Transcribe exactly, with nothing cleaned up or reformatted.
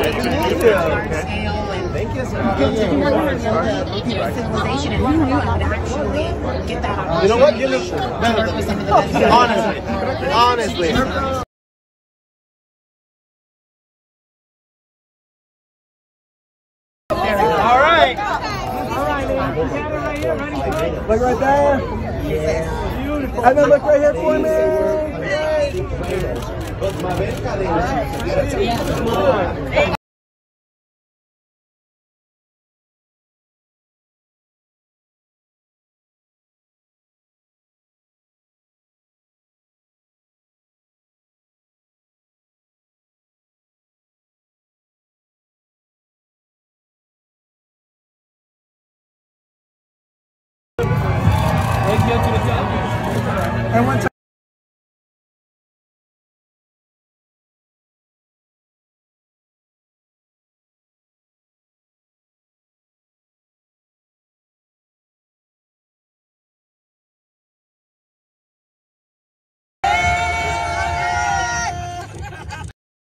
Thank you, sir. Civilization, and who knew I would actually get that on. You know what? Give me, honestly, honestly. All right. All right, ladies. Right here, ready? Look right there. Yeah. Beautiful. And then look right here for me. Yeah. And one time.